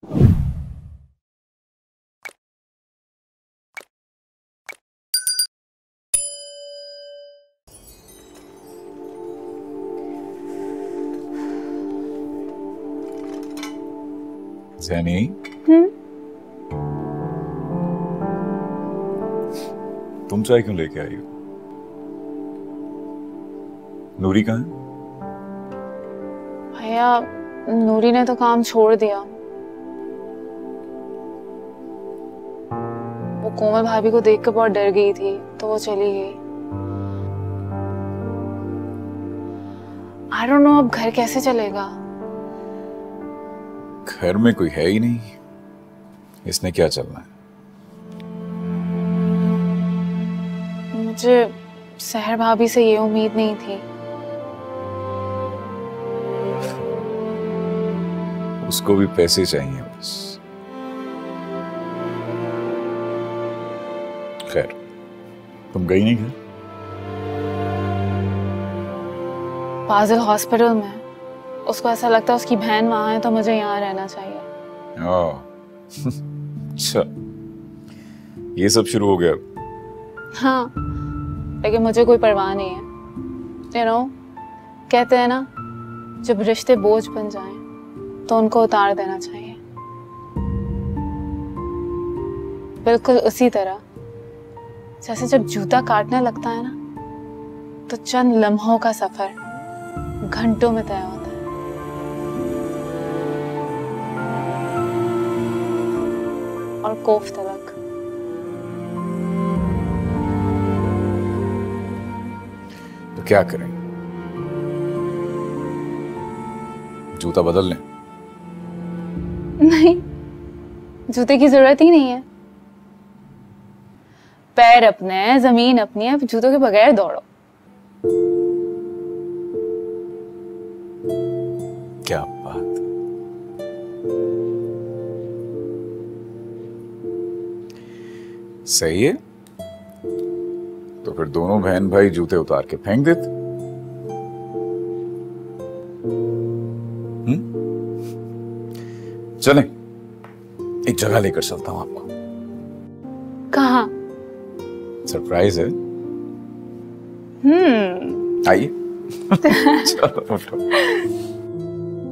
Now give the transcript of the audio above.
सैनी, तुम चाय क्यों लेके आई हो? नूरी कहाँ है? भैया, नूरी ने तो काम छोड़ दिया। वो कोमल भाभी को देख कर बहुत डर गई थी, तो वो चली गई। आई डोंट नो अब घर कैसे चलेगा। घर में कोई है ही नहीं, इसने क्या चलना है? मुझे सहर भाभी से ये उम्मीद नहीं थी। उसको भी पैसे चाहिए बस। खैर, तुम गई नहीं घर? फाजिल हॉस्पिटल में। उसको ऐसा लगता है उसकी बहन वहां है तो मुझे यहाँ रहना चाहिए। अच्छा, ये सब शुरू हो गया? हाँ, लेकिन मुझे कोई परवाह नहीं है। You know, कहते हैं ना, जब रिश्ते बोझ बन जाएं, तो उनको उतार देना चाहिए। बिल्कुल उसी तरह जैसे जब जूता काटने लगता है ना, तो चंद लम्हों का सफर घंटों में तय होता है। और कोफ तलक। तो क्या करें? जूता बदल लें? नहीं, जूते की जरूरत ही नहीं है। पैर अपने हैं, जमीन अपनी है, जूतों के बगैर दौड़ो। क्या बात! सही है, तो फिर दोनों बहन भाई जूते उतार के फेंक देते। चलें, एक जगह लेकर चलता हूं आपको। कहाँ? सरप्राइज है। आइए। चलो उठो।